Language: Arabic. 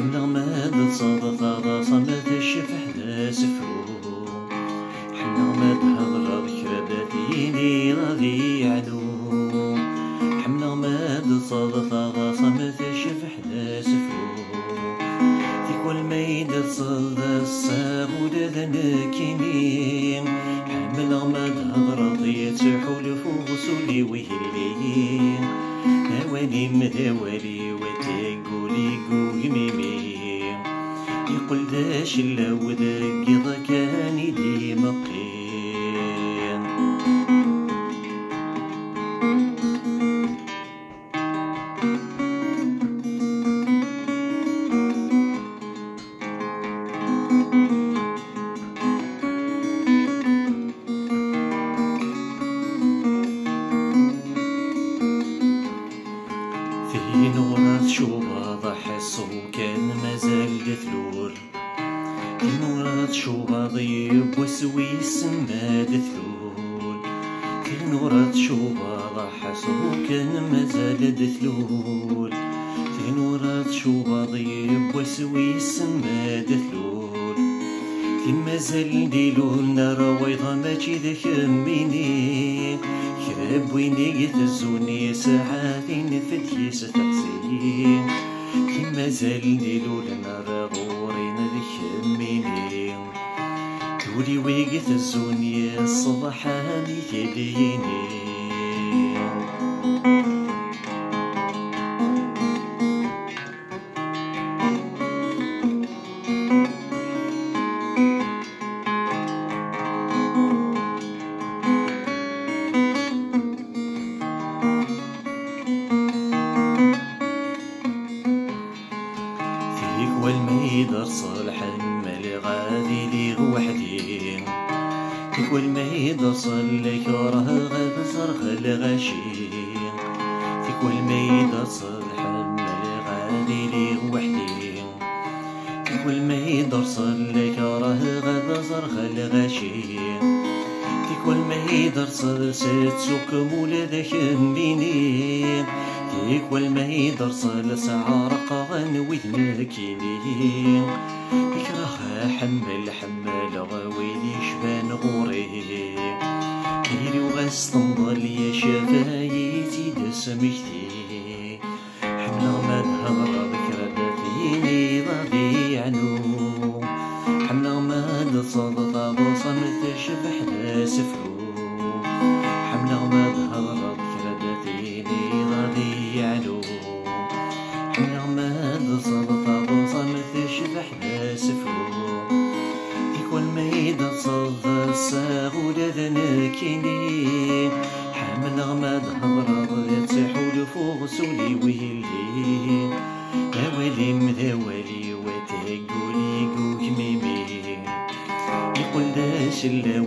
حملة ماد تصادف صمت الشفح ذا سفرو حملة ماد هضر كرداتيني غادي يعلو حملة ماد تصادف صمت الشفح ذا سفرو ذيك والميد تصاد الساغود ذا نكيني حملة ماد هضر ضيت حلف وصولي ويهلي هوالي مذوالي وتقولي قوميمي يقول داش الا وذاك ذا كان يدي مقين في نورات شوباض حسو كان مازال دثلول في نورات شوباض يب وسويس ما دثلول في نورات شوباض حسو كان مازال دثلول في نورات شوباض يب وسويس ما دثلول في مازال ديلول نار ويضا ماشي ذاك ميني كراب ويني يثزوني ساعات نفتيس تقسيم كي مازال ديلول نار غورين ذاك ميني تولي ويقي تزوني الصباح هاني يديني والميدر صالح المالي غادي لي وحدي فيك والميدر صالح راه غاب زرغ الغاشي فيك والميدر صالح المالي غادي لي وحدي فيك والميدر صالح راه غاب زرغ الغاشي فيك والميدر صال سيت سوق مولا ذاك مبيني فيك والميدر صال سعارق غنوي ذنكيني يكره حمل حمل غويلي شبان غوري كيري وغاس تنضل يا شفايتي دسمكتي حملة ما تهضر ذكرى ضادي عنو حملة ما تصادط بصمت شبح ذا سفرو حملة ما تهضر ذكرى ضادي عنو حملة ما تصادط بصمت شبح ذا سفرو ذيك والميد تصاد الساغود ذنكيني حملة ما تهضر تحول فوق سولي ويلي يا ويلي مذوالي وتقولي قوك ميمي يقول داش الا